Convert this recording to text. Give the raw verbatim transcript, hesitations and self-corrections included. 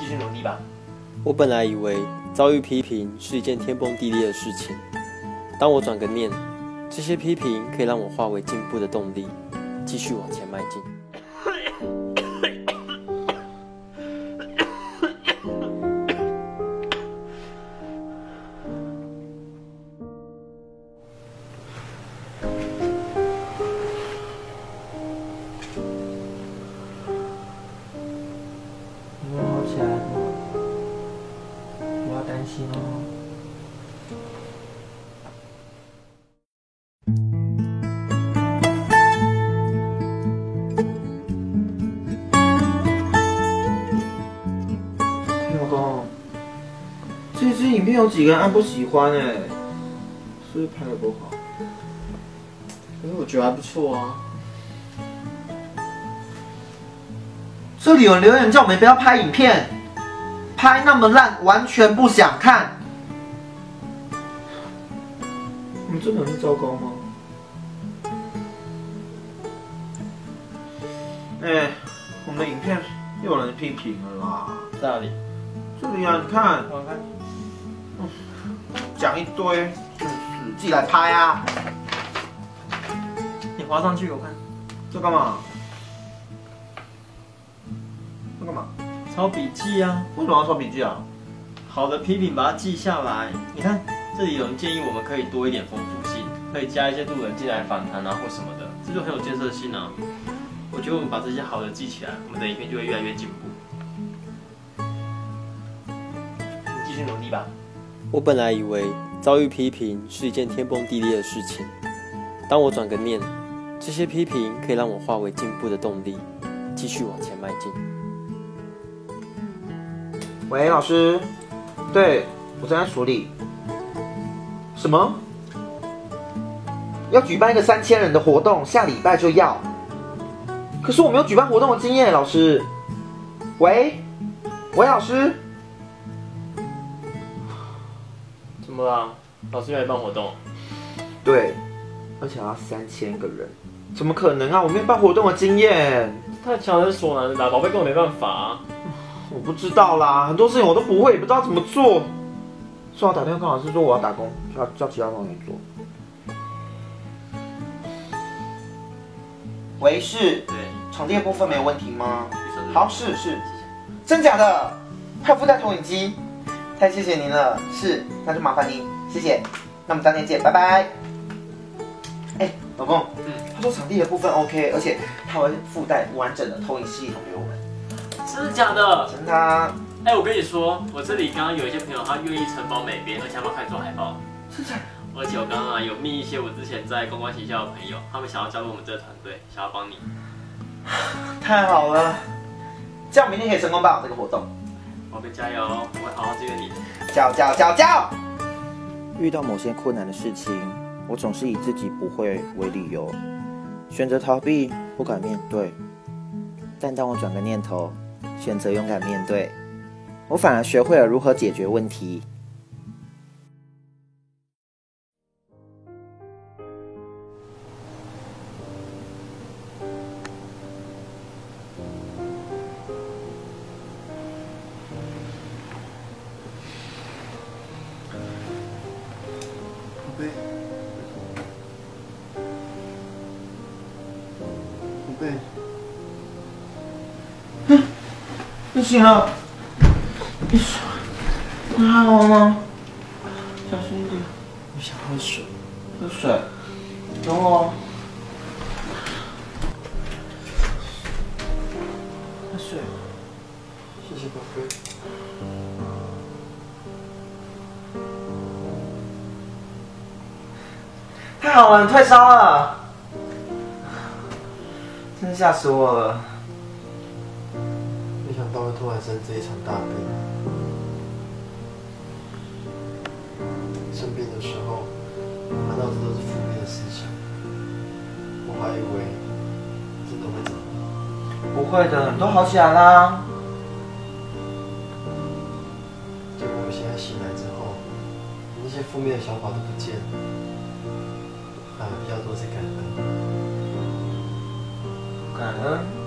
继续努力吧。 我本来以为遭遇批评是一件天崩地裂的事情，当我转个念，这些批评可以让我化为进步的动力，继续往前迈进。 你们好起来了吗？不要担心哦。老公，这支影片有几个人按不喜欢哎，是不是拍的不好？可是我觉得还不错啊。这里有人留言叫我们不要拍影片，拍那么烂，完全不想看。我们真的很糟糕吗？哎，我们的影片又有人批评了啦。 在哪里？ 这里啊，你看， 我看。 讲一堆，真是自己来拍啊！ 你滑上去，我看。 这干嘛？这干嘛？ 抄笔记啊！ 为什么要抄笔记啊？ 好的批评把它记下来。你看，这里有人建议我们可以多一点丰富性，可以加一些路人进来访谈啊或什么的，这就很有建设性啊。我觉得我们把这些好的记起来，我们的影片就会越来越进步。你继续努力吧。我本来以为遭遇批评是一件天崩地裂的事情，当我转个念，这些批评可以让我化为进步的动力，继续往前迈进。 喂，老师，对我正在处理。什么？要举办一个三千人的活动，下礼拜就要。可是我没有举办活动的经验，老师。喂，喂，老师。 怎么啦？老师要来办活动？ 对，而且要三千个人，怎么可能啊？我没有办活动的经验。 太强人所难了啦，宝贝根本没办法啊。 我不知道啦，很多事情我都不会，也不知道怎么做。所以我打电话跟老师说我要打工，叫叫其他同学做。喂，是， 对， 场地的部分没有问题吗？好，是是，真假的？还有附带投影机，太谢谢您了。是，那就麻烦您，谢谢。那我们当天见，拜拜。哎，老公，嗯，他说场地的部分 OK， 而且他会附带完整的投影系统给我们。 真的假的？ 真的啊。 哎、欸，我跟你说，我这里刚刚有一些朋友，他愿意承包美编，而且他们开始做海报。 真的？ 而且我刚刚啊有密一些我之前在公关行销的朋友，他们想要加入我们这个团队，想要帮你。 太好了，这样明天可以成功办好这个活动。 宝贝加油，我会好好支援你的。 加油加油加油加油！遇到某些困难的事情，我总是以自己不会为理由，选择逃避，不敢面对。但当我转个念头，选择勇敢面对，我反而学会了如何解决问题。宝贝，宝贝。你醒了，你睡，你还好吗？小心一点。我想喝水，喝水。等我。喝水。谢谢宝贝。太好了，你退烧了，真是吓死我了。 没想到会突然生这一场大病。生病的时候，满脑子都是负面的思想，我还以为真的会怎么样。 不会的，你都好起来啦。 结果我现在醒来之后，那些负面的想法都不见了，反而比较多是感恩。 感恩。